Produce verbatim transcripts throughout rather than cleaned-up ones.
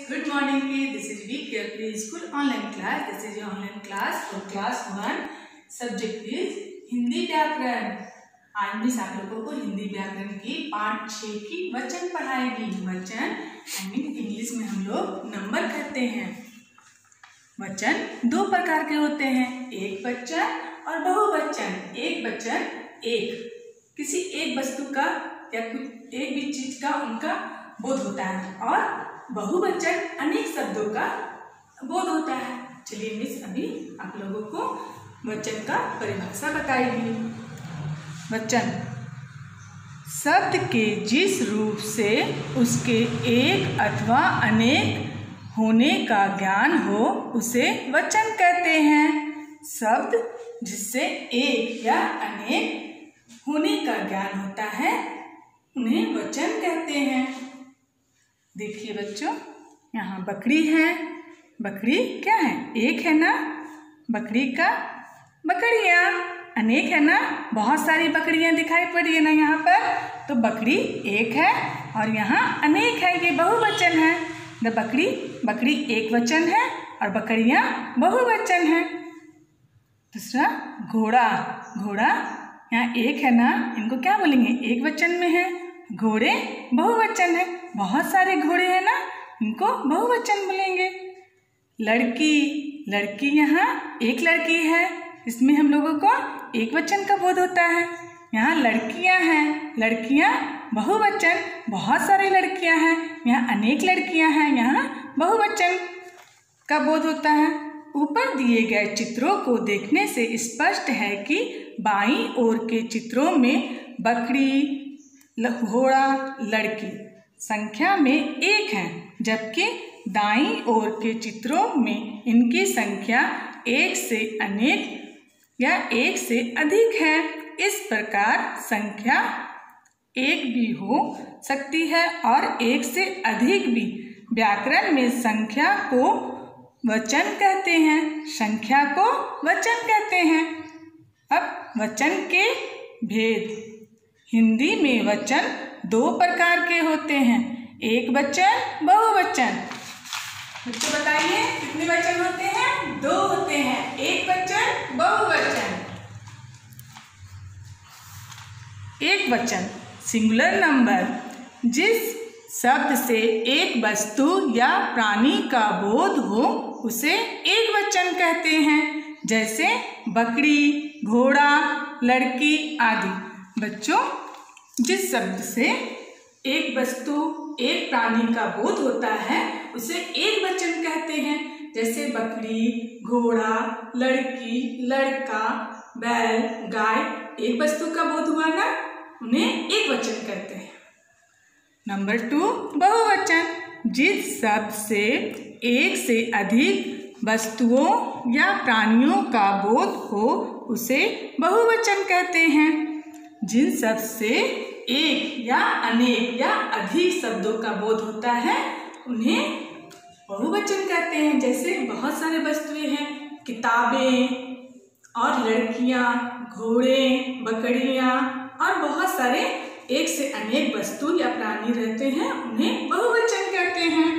good morning kids. This is V Care Play School online class. This is your online class for class one. Subject is Hindi व्याकरण। आज miss आप लोगों को हिंदी व्याकरण की पाठ छः की वचन पढ़ाएगी। वचन आई मीन इंग्लिश में हम लोग नंबर करते हैं। वचन दो प्रकार के होते हैं, एक वचन और बहुवचन। एक वचन एक किसी एक वस्तु का या कुछ एक भी चीज का उनका बोध होता है, और बहुवचन अनेक शब्दों का बोध होता है। चलिए मिस अभी आप लोगों को वचन का परिभाषा बताएगी। वचन शब्द के जिस रूप से उसके एक अथवा अनेक होने का ज्ञान हो उसे वचन कहते हैं। शब्द जिससे एक या अनेक होने का ज्ञान होता है उन्हें वचन कहते हैं। देखिए बच्चों, यहाँ बकरी है। बकरी क्या है? एक है ना। बकरी का बकरियाँ अनेक है ना, बहुत सारी बकरियाँ दिखाई पड़ी है ना यहाँ पर। तो बकरी एक है और यहाँ अनेक है, ये बहुवचन है। द बकरी बकरी एक वचन है और बकरियाँ बहुवचन है। दूसरा घोड़ा घोड़ा यहाँ एक है ना, इनको क्या बोलेंगे? एक वचन में है। घोड़े बहुवचन है, बहुत सारे घोड़े हैं ना, इनको बहुवचन बोलेंगे। लड़की लड़की यहाँ एक लड़की है, इसमें हम लोगों को एक वचन का बोध होता है। यहाँ लड़कियाँ हैं, लड़कियाँ बहुवचन, बहुत सारी लड़कियाँ हैं। यहाँ अनेक लड़कियाँ हैं, यहाँ बहुवचन का बोध होता है। ऊपर दिए गए चित्रों को देखने से स्पष्ट है कि बाईं ओर के चित्रों में बकरी घोड़ा लड़की संख्या में एक है, जबकि दाईं ओर के चित्रों में इनकी संख्या एक से अनेक या एक से अधिक है। इस प्रकार संख्या एक भी हो सकती है और एक से अधिक भी। व्याकरण में संख्या को वचन कहते हैं, संख्या को वचन कहते हैं। अब वचन के भेद। हिंदी में वचन दो प्रकार के होते हैं, एक वचन, बहुवचन। बच्चों बताइए कितने वचन होते हैं? दो होते हैं, एक वचन, बहुवचन। एक वचन सिंगुलर नंबर, जिस शब्द से एक वस्तु या प्राणी का बोध हो उसे एक वचन कहते हैं, जैसे बकरी, घोड़ा, लड़की आदि। बच्चों, जिस शब्द से एक वस्तु एक प्राणी का बोध होता है उसे एक वचन कहते हैं, जैसे बकरी, घोड़ा, लड़की, लड़का, बैल, गाय। एक वस्तु का बोध हुआ ना, उन्हें एक वचन कहते हैं। नंबर टू, बहुवचन। जिस शब्द से एक से अधिक वस्तुओं या प्राणियों का बोध हो उसे बहुवचन कहते हैं। जिन शब्द से एक या अनेक या अधिक शब्दों का बोध होता है उन्हें बहुवचन कहते हैं, जैसे बहुत सारे वस्तुएं हैं, किताबें और लड़कियां, घोड़े, बकरियां और बहुत सारे एक से अनेक वस्तु या प्राणी रहते हैं, उन्हें बहुवचन कहते हैं।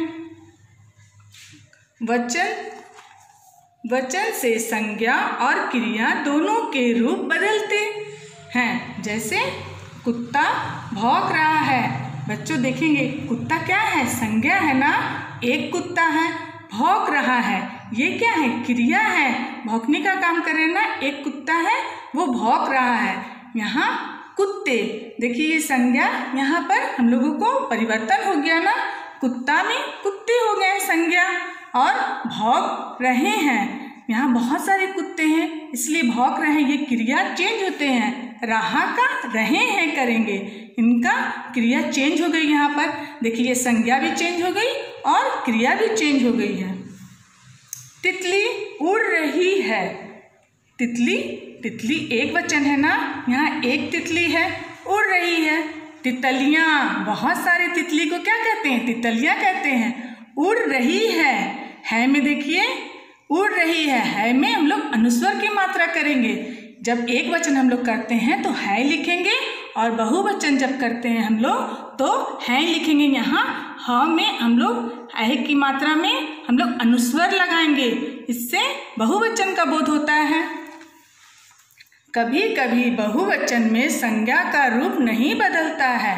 वचन वचन से संज्ञा और क्रिया दोनों के रूप बदलते हैं, जैसे कुत्ता भौंक रहा है। बच्चों देखेंगे कुत्ता क्या है? संज्ञा है ना, एक कुत्ता है। भौंक रहा है, ये क्या है? क्रिया है, भौंकने का काम कर रहे हैं ना, एक कुत्ता है वो भौंक रहा है। यहाँ कुत्ते, देखिए ये संज्ञा, यहाँ पर हम लोगों को परिवर्तन हो गया ना, कुत्ता में कुत्ते हो गए संज्ञा, और भौंक रहे हैं। यहाँ बहुत सारे कुत्ते हैं इसलिए भौंक रहे हैं, ये क्रिया चेंज होते हैं। रहा का रहे हैं करेंगे, इनका क्रिया चेंज हो गई। यहाँ पर देखिए ये संज्ञा भी चेंज हो गई और क्रिया भी चेंज हो गई है। तितली उड़ रही है। तितली तितली एक वचन है ना, यहाँ एक तितली है, उड़ रही है। तितलियाँ, बहुत सारे तितली को क्या कहते हैं? तितलियाँ कहते हैं। उड़ रही है, है में देखिए उड़ रही है, है में हम लोग अनुस्वर की मात्रा करेंगे। जब एक वचन हम लोग करते हैं तो है लिखेंगे, और बहुवचन जब करते हैं हम लोग तो है लिखेंगे। यहाँ ह में हम लोग ऐ की मात्रा में हम लोग अनुस्वर लगाएंगे, इससे बहुवचन का बोध होता है। कभी कभी बहुवचन में संज्ञा का रूप नहीं बदलता है।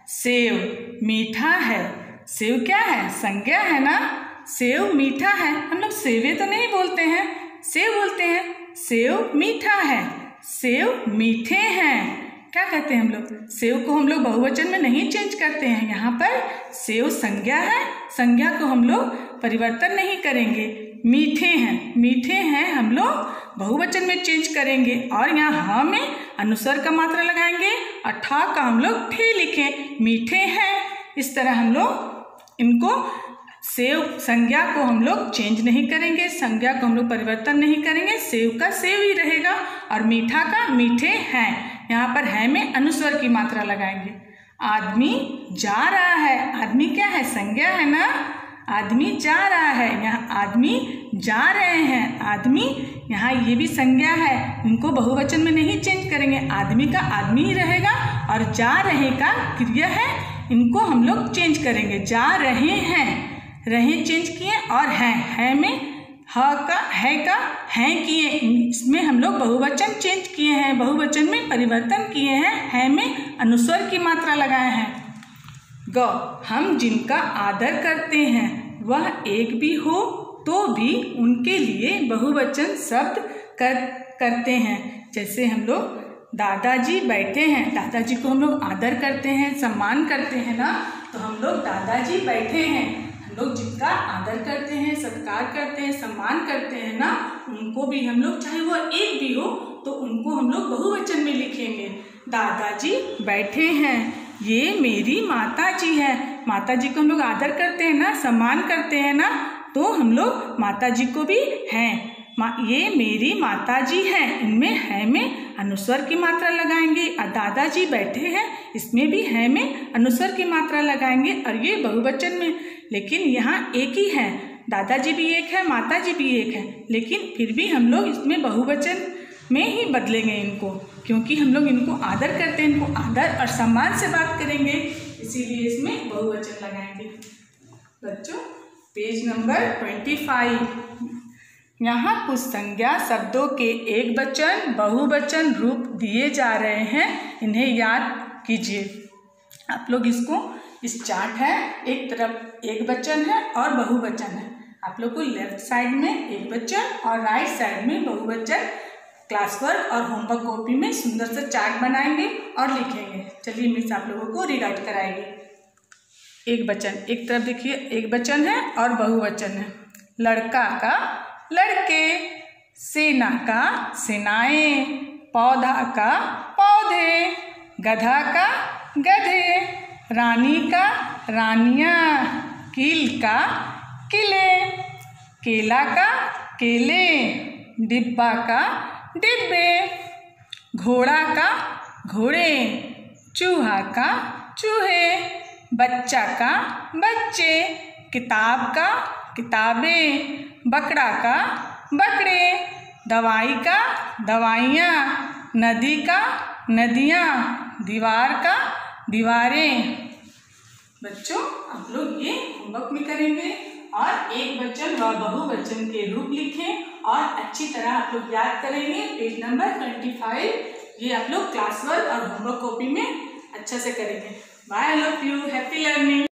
सेव मीठा है। सेव क्या है? संज्ञा है ना। सेव मीठा है, हम लोग सेवे तो नहीं बोलते हैं, सेव बोलते हैं। सेव मीठा है, सेव मीठे हैं। क्या कहते हैं हम लोग? सेव को हम लोग बहुवचन में नहीं चेंज करते हैं। यहाँ पर सेव संज्ञा है, संज्ञा को हम लोग परिवर्तन नहीं करेंगे। मीठे हैं, मीठे हैं हम लोग बहुवचन में चेंज करेंगे और यहाँ हाँ में अनुस्वर का मात्रा लगाएंगे और ठा का हम लोग ठे लिखें। मीठे हैं, इस तरह हम लोग इनको सेव संज्ञा को हम लोग चेंज नहीं करेंगे, संज्ञा को हम लोग परिवर्तन नहीं करेंगे। सेव का सेव ही रहेगा और मीठा का मीठे हैं। यहाँ पर है में अनुस्वर की मात्रा लगाएंगे। आदमी जा रहा है। आदमी क्या है? संज्ञा है ना। आदमी जा रहा है, यहाँ आदमी जा रहे हैं। आदमी यहाँ ये भी संज्ञा है, इनको बहुवचन में नहीं चेंज करेंगे। आदमी का आदमी ही रहेगा और जा रहे का क्रिया है, इनको हम लोग चेंज करेंगे। जा रहे हैं, रहे चेंज किए और हैं, है में ह का है का हैं किए, इसमें हम लोग बहुवचन चेंज किए हैं, बहुवचन में परिवर्तन किए हैं। है में अनुस्वर की मात्रा लगाए हैं। ग हम जिनका आदर करते हैं वह एक भी हो तो भी उनके लिए बहुवचन शब्द कर करते हैं। जैसे हम लोग दादाजी बैठे हैं, दादाजी को हम लोग आदर करते हैं, सम्मान करते हैं ना, तो हम लोग दादाजी बैठे हैं। हम लोग जिनका आदर करते हैं, सत्कार करते हैं, सम्मान करते हैं ना, उनको भी हम लोग चाहे वो एक भी हो तो उनको हम लोग बहुवचन में लिखेंगे। दादाजी बैठे हैं। ये मेरी माता जी है। माता जी को हम लोग आदर करते हैं ना, सम्मान करते हैं ना, तो हम लोग माता जी को भी हैं। ये मेरी माता जी हैं, इनमें है में अनुस्वर की मात्रा लगाएंगे। और दादाजी बैठे हैं, इसमें भी है में अनुस्वर की मात्रा लगाएंगे और ये बहुवचन में, लेकिन यहाँ एक ही है। दादाजी भी एक है, माता जी भी एक है, लेकिन फिर भी हम लोग इसमें बहुवचन में ही बदलेंगे इनको, क्योंकि हम लोग इनको आदर करते हैं, इनको आदर और सम्मान से बात करेंगे, इसीलिए इसमें बहुवचन लगाएंगे। बच्चों पेज नंबर ट्वेंटी फाइव, यहाँ कुछ संज्ञा शब्दों के एक वचन बहुवचन रूप दिए जा रहे हैं, इन्हें याद कीजिए। आप लोग इसको, इस चार्ट है, एक तरफ एक वचन है और बहुवचन है। आप लोग को लेफ्ट साइड में एक वचन और राइट साइड में बहुवचन क्लास वर्क और होमवर्क कॉपी में सुंदर सा चार्ट बनाएंगे और लिखेंगे। चलिए मिस आप लोगों को रीराइट कराएगी। एक वचन, एक तरफ देखिए एक वचन है और बहुवचन है। लड़का का लड़के, सेना का सेनाएं, पौधा का पौधे, गधा का गधे, रानी का रानियां, कील का किले, केला का केले, डिब्बा का डिब्बे, घोड़ा का घोड़े, चूहा का चूहे, बच्चा का बच्चे, किताब का किताबें, बकरा का बकरे, दवाई का दवाइयाँ, नदी का नदियाँ, दीवार का दीवारें। बच्चों आप लोग ये होमवर्क में करेंगे और एक वचन व बहुवचन के रूप लिखें और अच्छी तरह आप लोग याद करेंगे। पेज नंबर ट्वेंटी फाइव, ये आप लोग क्लास वर्क और होमवर्क कॉपी में अच्छा से करेंगे। Bye, I love you, happy learning.